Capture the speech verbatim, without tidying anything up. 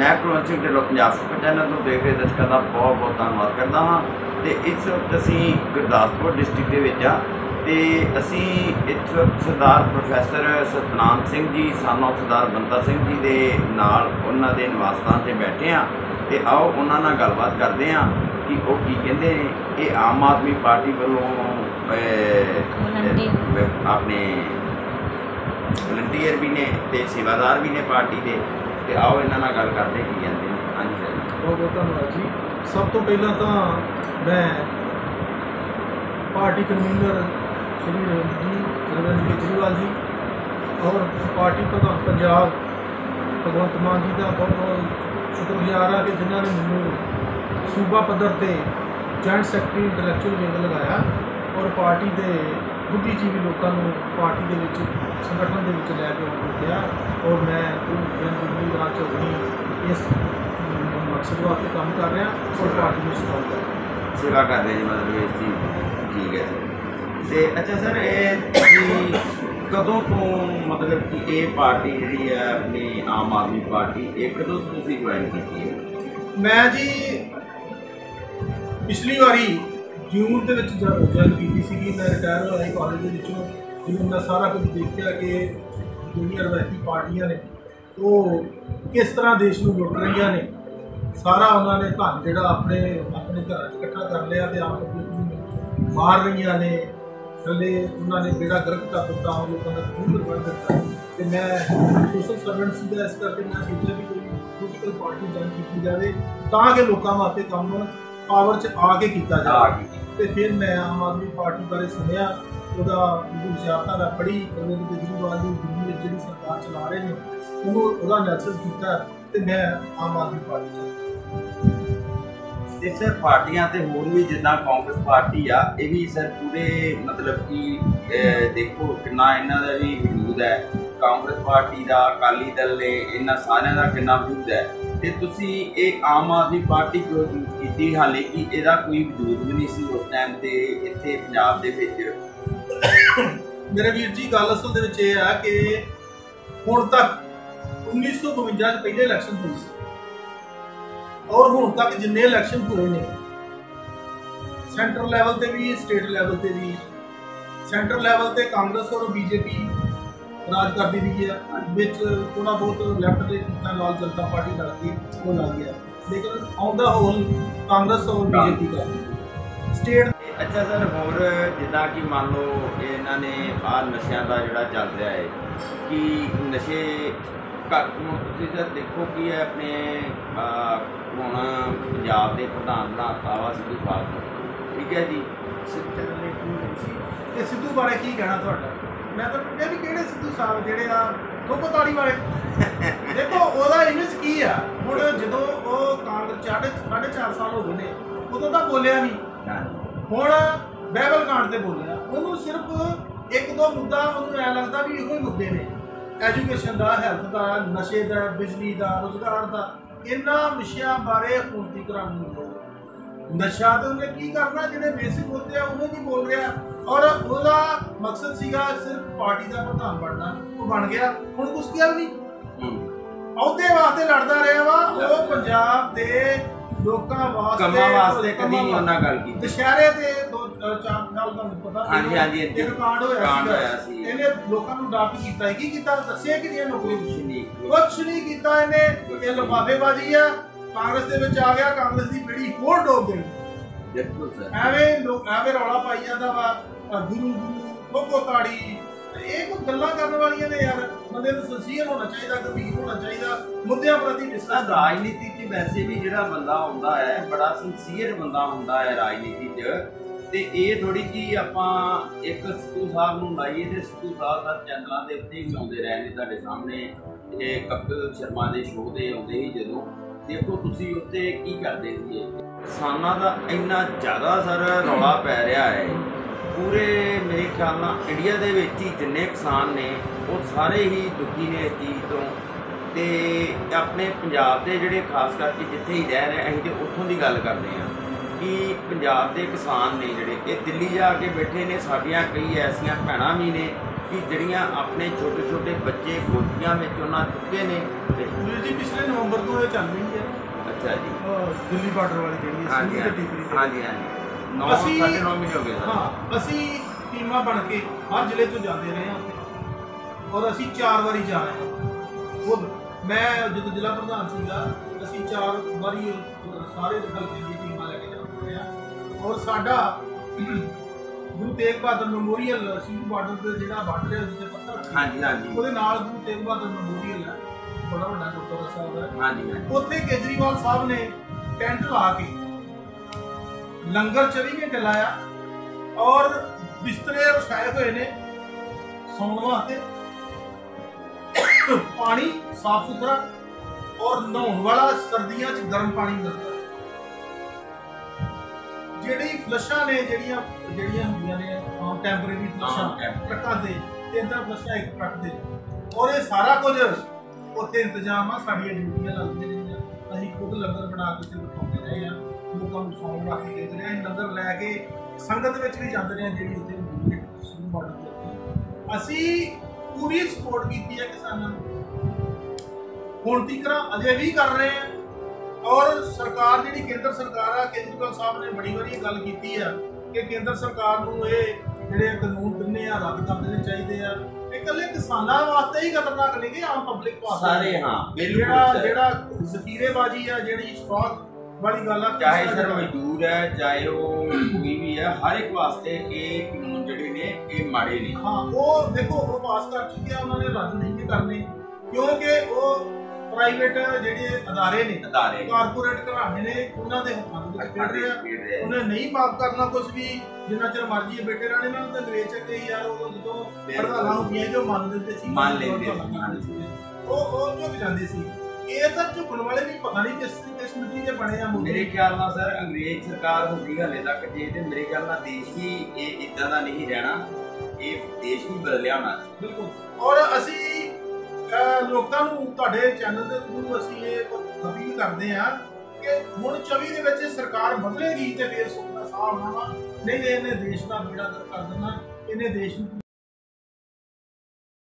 मैं Kulwant Singh Dhillon Punjab super channel तो देख रहे दर्शकों का बहुत बहुत धन्यवाद करता हाँ। तो इस वक्त असी गुरदासपुर डिस्ट्रिक्ट के विच आ ते असी इस वक्त Sardar professor Satnam Singh ji son of Sardar Banta Singh ji के नाल उन्हां दे निवास स्थान ते बैठे हाँ। तो आओ उन्हां नाल गलबात करते हैं कि वो की कहते हैं। ये आम आदमी पार्टी वालों अपने वलंटीयर भी ने ते सेवादार भी ने पार्टी के। तो आओ इन्हां नाल गल करते की कहते हैं। हाँ जी सर, बहुत बहुत धन्यवाद जी। सब तो पहला तो मैं पार्टी कन्वीनर श्री अरविंद केजरीवाल जी और पार्टी प्रधान पंजाब भगवंत मान जी का बहुत बहुत शुक्रगुजार हाँ कि जिन्होंने मैनू सूबा पद्धर से जॉइंट सैकटरी इंटलैक्चुअल विंग लगाया और पार्टी के बुद्धिजीवी लोगों को पार्टी के विच संगठन के विच लैके आउण दिया। और मैं जिंदगी राज चौधरी इस मकसद वास्ते काम कर रहा और पार्टी में सपोर्ट कर रहा सेवा कर रहे हैं मतलब इस चीज ठीक है सर। तो अच्छा सर ये कदों तो मतलब कि ये पार्टी जी है अपनी आम आदमी पार्टी ये कदों तुसीं ज्वाइन की है? मैं जी पिछली बारी जून के ज्वाइन की सी। मैं रिटायर होया कॉलेज के विचों जिन्होंने मैं सारा कुछ देखा कि दुनिया रवायती पार्टियां ने तो किस तरह देश में लुट रही ने। सारा उन्होंने धन जोड़ा अपने अपने घर इकट्ठा कर लिया तो आम लोगों मार रही ने। थले उन्होंने बेड़ा गर्क कर दिता लोगों का खून बर्बाद दिता। तो मैं सोशल सर्वेंट सीधा इस करके मैं सोचा भी कोई पोलिटिकल पार्टी ज्वाइन की जाए ताकि लोगों वास्ते काम पावर च आके किया जाए। तो फिर मैं आम आदमी पार्टी बारे सुनिया ਉਹਦਾ ਵਿਚਾਰਤਾ ਦਾ पढ़ी अरविंद केजरीवाल की दिल्ली में जी सरकार चला रहे हैं उन्होंने ਉਹਦਾ एनालिसिस किया तो मैं आम आदमी पार्टी ਤੇ ਸਰ ਪਾਰਟੀਆਂ ਤੇ ਹੋਰ ਵੀ ਜਿੱਦਾਂ ਕਾਂਗਰਸ ਪਾਰਟੀ ਆ ਇਹ ਵੀ ਸਰ ਪੂਰੇ ਮਤਲਬ ਕਿ ਦੇਖੋ ਕਿੰਨਾ ਇਹਨਾਂ ਦਾ ਵੀ ਵਜੂਦ ਹੈ। ਕਾਂਗਰਸ ਪਾਰਟੀ ਦਾ ਅਕਾਲੀ ਦਲ ਨੇ ਇਹਨਾਂ ਸਾਰਿਆਂ ਦਾ ਕਿੰਨਾ ਵਜੂਦ ਹੈ। ਤੇ ਤੁਸੀਂ ਇਹ ਆਮ ਆਦਮੀ ਪਾਰਟੀ ਕਿਉਂ ਚੂਜ਼ ਕੀਤੀ ਹਾਲੇ ਕਿ ਇਹਦਾ ਕੋਈ ਵਜੂਦ ਵੀ ਨਹੀਂ ਸੀ ਉਸ ਟਾਈਮ ਤੇ ਇੱਥੇ ਪੰਜਾਬ ਦੇ ਵਿੱਚ? मेरे वीर जी गल असल दे विच यह है कि हुण तक उन्नीस सौ बवंजा पहले इलैक्शन हुई सी और हुण तक जिन्ने इलैक्शन हुए ने सेंट्रल लैवल ते भी स्टेट लैवल ते भी सेंट्रल लैवल ते कांग्रेस और बीजेपी राज करती रही है। विच थोड़ा बहुत लैफ्ट दे नाल जनता पार्टी लड़ती वो लग गया लेकिन ऑन द होल कांग्रेस और बीजेपी का स्टेट। अच्छा सर होर जिदा कि मान लो इन्होंने आ नशे का जोड़ा चल रहा है कि नशे घट तुम सर देखो कि अपने हूँ पंजाब के प्रधान बनाता वा सिद्धू साहब ठीक है जी। सिद्धू बारे की कहना थोड़ा? मैं तो पुछया भी किहड़े सिद्धू साहब जिहड़े आ ठोको ताड़ी वाले देखो ओहदा इमेज की आ हुण जदों वो कांग्रेस साढ़े साढ़े चार साल हो गए ने उदों तां बोलिया नहीं हुण बाइबल कांड से बोलिया उन्होंने सिर्फ एक दो मुद्दा उन्होंने ऐ लगता भी इहो मुद्दे ने एजुकेशन का हैल्थ का नशे का बिजली का रोजगार का इन्होंने विषयों बारे पूर्ति करानी। नशा तो उन्हें की करना जिहड़े बेसिक मुद्दे उन्हें नहीं बोल रहा और उसका मकसद सीगा सिर्फ पार्टी का प्रधान बनना वो बन गया हुण कुछ किया भी नहीं अहुदे वास्ते लड़दा रहा वा वो पंजाब के लोकां वास्ते कमां वास्ते कदी नहीं उन्हां गल कीती। दशहरे ते दो चार साल दा पता हां जी हां जी एक कांड होया सी इहने लोकां नूं डर कीता की कीता दस्सिया कि नौकरी कुछ नहीं कुछ नहीं कीता इहने ये लफाफेबाजी आ कांग्रेस दे विच आ गया कांग्रेस दी पीढ़ी होर डोब गई। बिल्कुल सर एवें लोग एवें रौला पाई जांदा वा गुरु गुरु ठोको ताड़ी ये कोई गल्लां करने वालियां ने यार बंदे नूं सिंसीयर होना चाहिए गंभीर होना चाहिए मुद्दों प्रति डिस्कस। राजनीति च वैसे भी जिहड़ा बंदा हुंदा है बड़ा सिंसीयर बंदा हुंदा है राजनीति च ते ये थोड़ी कि आपां एक सिद्धू साहब नूं लाइए ते सिद्धू साहब सर चैनलों के उत्ते भी आउंदे रहे ने तुहाडे सामने ये कपिल शर्मा के शो ते आउंदे ही जदों देखो तुसीं उत्ते की करदे सी किसानां दा इन्ना ज़्यादा सर रौला पै रहा है पूरे मेरे ख्याल नाल इंडिया दे विच ही जिन्ने किसान ने वो सारे ही दुखी ने इस चीज़ तो ते अपने पंजाब के जिहड़े खास करके जिथे ही रह रहे असीं ते उत्थों की गल करते हैं कि पंजाब के किसान ने जिहड़े ये दिल्ली जाके बैठे ने साडियां कई ऐसियां भैणां भी ने ਕਿ ਜਿਹੜੀਆਂ ਆਪਣੇ ਛੋਟੇ ਛੋਟੇ ਬੱਚੇ ਗੋਦੀਆਂ ਵਿੱਚ ਉਹਨਾਂ ਚੁੱਕੇ ਨੇ ਤੇ ਵੀਰ ਜੀ ਪਿਛਲੇ ਨਵੰਬਰ ਤੋਂ ਇਹ ਚੱਲ ਰਹੀ ਹੈ। ਅੱਛਾ ਜੀ। ਅਹ ਦਿੱਲੀ ਬਾਰਡਰ ਵਾਲੀ ਜਿਹੜੀ ਹੈ ਹਾਂਜੀ ਸਿੰਧੀ ਤੇ ਟਿੱਕਰੀ ਤੇ। ਹਾਂਜੀ ਹਾਂਜੀ ਨੌ ਅਸੀਂ- ਸਾਢੇ ਨੌ ਮਹੀਨੇ ਹੋ ਗਏ ਸਰ। ਹਾਂ ਅਸੀਂ ਟੀਮਾਂ ਬਣ ਕੇ ਹਰ ਜ਼ਿਲ੍ਹੇ 'ਚੋਂ ਜਾਂਦੇ ਰਹੇ ਹਾਂ ਉੱਥੇ, ਔਰ ਅਸੀਂ ਚਾਰ ਵਾਰੀ ਜਾ ਰਹੇ ਹਾਂ ਖੁਦ। ਮੈਂ ਜਦੋਂ ਜ਼ਿਲ੍ਹਾ ਪ੍ਰਧਾਨ ਸੀਗਾ ਅਸੀਂ ਚਾਰ ਵਾਰੀ ਸਾਰੇ ਹਲਕੇ ਦੀਆਂ ਟੀਮਾਂ ਲੈ ਕੇ ਜਾਂਦੇ ਰਹੇ ਹਾਂ। ਔਰ ਸਾਡਾ ਗੁਰੂ ਤੇਗ ਬਹਾਦਰ ਮੈਮੋਰੀਅਲ ਸਿੰਘ ਬਾਰਡਰ ਤੇ ਜਿਹੜਾ ਬਾਰਡਰ ਹੈ ਉਹਦੇ ਪੱਥਰ ਰੱਖੇ, ਹਾਂਜੀ ਹਾਂਜੀ ਉਹਦੇ ਨਾਲ ਗੁਰੂ ਤੇਗ ਬਹਾਦਰ ਮੈਮੋਰੀਅਲ ਹੈ, ਬੜਾ ਵੱਡਾ ਗੁਰਦੁਆਰਾ ਸਾਹਿਬ ਹੈ। ਹਾਂਜੀ ਹਾਂਜੀ ਉੱਥੇ ਕੇਜਰੀਵਾਲ ਸਾਹਿਬ ਨੇ ਟੈਂਟ ਲਾ ਕੇ ਲੰਗਰ ਚੌਵੀ ਘੰਟੇ ਲਾਇਆ ਔਰ ਬਿਸਤਰੇ ਵਿਛਾਏ ਹੋਏ ਨੇ ਸੌਣ ਵਾਸਤੇ, ਪਾਣੀ ਸਾਫ ਸੁਥਰਾ ਔਰ ਨਹਾਉਣ ਵਾਲਾ ਸਰਦੀਆਂ 'ਚ ਗਰਮ ਪਾਣੀ ਮਿਲਦਾ। ਜਿਹੜੀ ਫਲਸ਼ਾਂ ਨੇ ਜਿਹੜੀਆਂ ਜਿਹੜੀਆਂ ਹੁੰਦੀਆਂ ਨੇ ਆਮ ਟੈਂਪਰੇਰੀ ਫਲਸ਼ਾਂ ਆਮ temporary। ਟਰੱਕਾਂ ਦੇ ਤਿੰਨ ਚਾਰ ਫਲਸ਼ਾਂ ਇੱਕ ਟਰੱਕ ਦੇ, ਔਰ ਇਹ ਸਾਰਾ ਕੁਝ ਉੱਥੇ ਇੰਤਜ਼ਾਮ ਆ। ਸਾਡੀਆਂ ਡਿਊਟੀਆਂ ਲੱਗਦੀਆਂ ਰਹੀਆਂ, ਅਸੀਂ ਖੁਦ ਲੰਗਰ ਬਣਾ ਕੇ ਤੇ ਬਿਠਾਉਂਦੇ ਰਹੇ ਆ, ਲੋਕਾਂ ਨੂੰ ਸੌਣ ਵਾਸਤੇ ਕਹਿੰਦੇ ਰਹੇ। ਅਸੀਂ ਲੰਗਰ ਲੈ ਕੇ ਸੰਗਤ ਵਿੱਚ ਵੀ ਜਾਂਦੇ ਰਹੇ ਜਿਹੜੀ ਉੱਥੇ ਹੁੰਦੀ ਹੈ ਸਿੰਘ ਬਾਰਡਰ ਤੇ। ਅਸੀਂ ਪੂਰੀ ਸਪੋਰਟ ਕੀਤੀ ਹੈ ਕਿਸਾਨਾਂ ਨੂੰ, ਹੁਣ ਤੀਕਰ ਅਜੇ ਵੀ ਕਰ ਰਹੇ ਆ। ਔਰ ਸਰਕਾਰ ਜਿਹੜੀ ਕੇਂਦਰ ਸਰਕਾਰ ਆ, ਕੇਜਰੀਵਾਲ ਸਾਹਿਬ ਨੇ ਬੜੀ ਵਾਰੀ ਇਹ ਗੱਲ ਕੀਤੀ ਆ ਕਿ ਕੇਂਦਰ ਸਰਕਾਰ ਨੂੰ ਇਹ ਜਿਹੜੇ ਕਾਨੂੰਨ ਦਿੰਦੇ ਆ ਰੱਦ ਕਰ ਦੇਣੇ ਚਾਹੀਦੇ ਆ। ਇਹ ਇਕੱਲੇ ਕਿਸਾਨਾਂ ਵਾਸਤੇ ਹੀ ਖਤਰਨਾਕ ਨਹੀਂ ਗੇ, ਆਮ ਪਬਲਿਕ ਵਾਸਤੇ ਸਾਰੇ ਹਾਂ ਬਿਲਕੁਲ ਜਿਹੜਾ ਸਰ। ਜਿਹੜਾ ਜ਼ਖੀਰੇਬਾਜ਼ੀ ਆ, ਜਿਹੜੀ ਸਟਾਕ ਵਾਲੀ ਗੱਲ ਆ, ਚਾਹੇ ਸਰ ਮਜ਼ਦੂਰ ਹੈ ਚਾਹੇ ਉਹ ਕੋਈ ਵੀ ਹੈ, ਹਰ ਇੱਕ ਵਾਸਤੇ ਇਹ ਕਾਨੂੰਨ ਜਿਹੜੇ ਨੇ ਇਹ ਮਾੜੇ ਨੇ। ਹਾਂ ਉਹ ਦੇਖੋ ਉਹ ਪਾਸ ਕਰ ਚੁੱਕੇ ਆ, ਉਹਨਾਂ ਨੇ ਰੱਦ ਨਹੀਂ ਕਰਨੇ ਕਿਉਂਕਿ ਉਹ ਪ੍ਰਾਈਵੇਟ ਜਿਹੜੇ ਅਦਾਰੇ ਨੇ, ਅਦਾਰੇ ਕਾਰਪੋਰੇਟ ਘਰਾਣੇ ਨੇ, ਉਹਨਾਂ ਦੇ ਹੱਥਾਂ ਵਿੱਚ ਖੇਡ ਰਹੇ ਆ। ਉਹਨੇ ਨਹੀਂ ਮਾਫ ਕਰਨਾ ਕੁਝ ਵੀ, ਜਿੰਨਾ ਚਿਰ ਮਰਜ਼ੀ ਬੈਠੇ ਰਹਿਣੇ ਨਾ। ਉਹਦੇ ਨਿਵੇਚ ਕੇ ਯਾਰ ਉਹ ਜਦੋਂ ਹੜਤਾਲਾਂ ਹੁੰਦੀਆਂ ਜੋ ਮੰਨ ਲੈਂਦੇ ਸੀ ਮੰਨ ਲੈਂਦੇ ਸੀ, ਉਹ ਉਹ ਝੁਕ ਜਾਂਦੇ ਸੀ। ਇਹ ਤਾਂ ਝੁਕਣ ਵਾਲੇ ਵੀ ਪਤਾ ਨਹੀਂ ਕਿਸ ਕਿਸ ਮਿੱਟੀ ਦੇ ਬਣੇ ਆ। ਮੇਰੇ ਖਿਆਲ ਨਾਲ ਸਰ ਅੰਗਰੇਜ਼ ਸਰਕਾਰ ਹੁੰਦੀ ਹਲੇ ਤੱਕ ਜੇ ਤੇ ਮੇਰੇ ਖਿਆਲ ਨਾਲ ਦੇਸ਼ ਹੀ ਇਹ ਇਦਾਂ ਦਾ ਨਹੀਂ ਰਹਿਣਾ, ਇਹ ਦੇਸ਼ ਹੀ ਬਦਲਿਆ ਹੋਣਾ। ਬਿਲਕੁਲ। ਔਰ ਅਸੀਂ ਅਹ ਲੋਕਾਂ ਨੂੰ ਤੁਹਾਡੇ ਚੈਨਲ ਦੇ ਥਰੂ ਅਸੀਂ ਇਹ ਅਪੀਲ ਕਰਦੇ ਹਾਂ ਕਿ ਹੁਣ ਚੌਵੀ ਦੇ ਵਿੱਚ ਸਰਕਾਰ ਬਦਲੇਗੀ ਤੇ ਫੇਰ ਸੁੱਖ ਦਾ ਸਾਹ ਆਉਣਾ ਵਾ, ਨਹੀਂ ਤੇ ਇਹਨੇ ਦੇਸ਼ ਦਾ ਬੇੜਾ ਗਰਕ ਕਰ ਦੇਣਾ, ਇਹਨੇ ਦੇਸ਼ ਨੂੰ